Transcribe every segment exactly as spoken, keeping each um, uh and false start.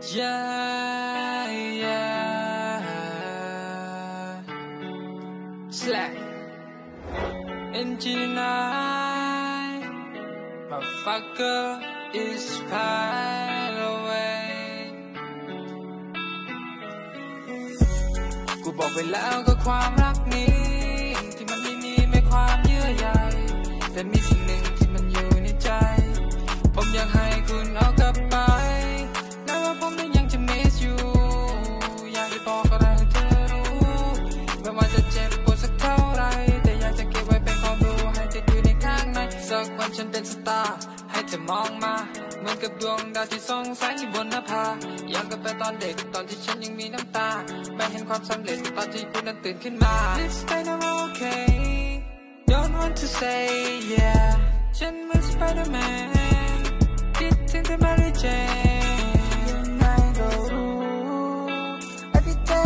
Yeah, yeah. Slack. In G nine, motherfucker is far away. กูบอกไปแล้วก็ความรักนี้ที่มันไม่มีไม่ความเยื่อใยแต่มีสิ่งหนึ่งที่มันอยู่ในใจผมอยากให้คุณเอากลับไปและว่าผมนั้นยังจะ miss you อยากจะบอกอะไรให้เธอรู้ไม่ว่าจะเจ็บปวดสักเท่าไรแต่อยากจะเก็บไว้เป็นความรู้ให้ติดอยู่ในข้างในสักวันฉันเป็นสตาร์ให้เธอมองมาเหมือนกับดวงดาวที่ส่องแสงอยู่บนหน้าผาย้อนกลับไปตอนเด็กตอนที่ฉันยังมีน้ำตาไม่เห็นความสำเร็จตอนที่คุณนั้นตื่นขึ้นมา This time I'm okay Don't want to say yeah ฉันเหมือน Spider-Man คิดถึงแต่ Mary Jane ยังไงก็รู้ Every day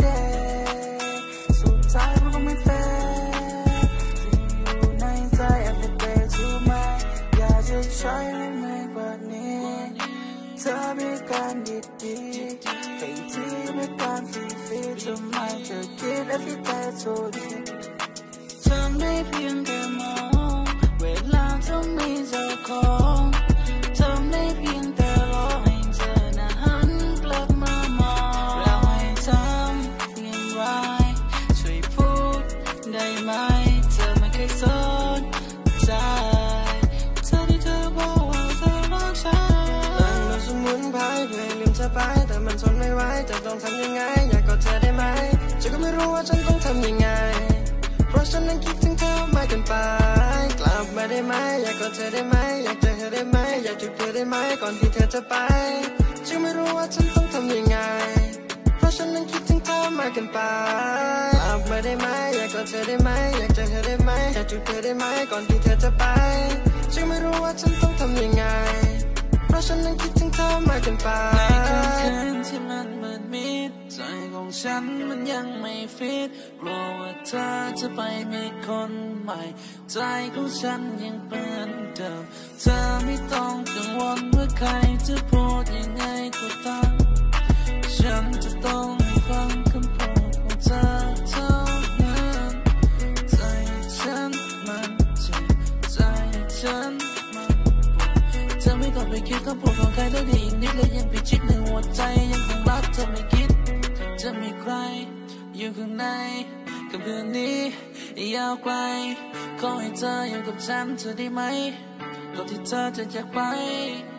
today สุดท้ายมันก็ไม่แฟร์ที่อยู่ในใจ Every day to my อยากจะใช้ให้ไม่กว่านี้เธอมีการดีดีให้ที่มีการฟรีฟรีทำไมเธอคิด Every day to day ทำได้เพียงแค่มองเวลาเธอมีเจ้าของทำได้เพียงแต่รอให้เธอน่ะหันกลับมามองแล้วให้ทำอย่างไรช่วยพูดได้ไหมเธอไม่เคยสนใจเธอที่เธอบอกว่าเธอรักฉันนั่งรถสมุนไพรเพื่อลืมเธอไปแต่มันทนไม่ไหวจะต้องทำยังไงอยากกอดเธอได้ไหมฉันก็ไม่รู้ว่าฉันต้องทำยังไงเพราะฉันนั้นคิดถึงเธอมากเกินไปกลับมาได้ไหมอยากกอดเธอได้ไหมอยากเจอเธอได้ไหมอยากจูบเธอได้ไหมก่อนที่เธอจะไปฉันไม่รู้ว่าฉันต้องทำยังไงเพราะฉันนั้นคิดถึงเธอมากเกินไปกลับมาได้ไหมอยากกอดเธอได้ไหมอยากเจอเธอได้ไหมอยากจูบเธอได้ไหมก่อนที่เธอจะไปฉันไม่รู้ว่าฉันต้องทำยังไงเพราะฉันนั้นคิดถึงเธอมากเกินไปในค่ำคืนที่มันมืดมิดใจของฉันมันยังไม่ฟิตกลัวว่าเธอจะไปมีคนใหม่ใจของฉันยังเป็นเดิมเธอไม่ต้องกังวลว่าใครจะพูดยังไงก็ตามฉันจะต้องฟังคำพูดของเธอเท่านั้นใจฉันมันเจ็บใจฉันเธอไม่ต้องไปคิดคำพูดของใครได้ดีอีกนิดเลยยังพิชิตในหัวใจยังคงรักเธอไม่คิดจะมีใครอยู่ข้างในกับคืนนี้ยาวไกลขอให้เธออยู่กับฉันเธอได้ไหมก่อนที่เธอจะจากไป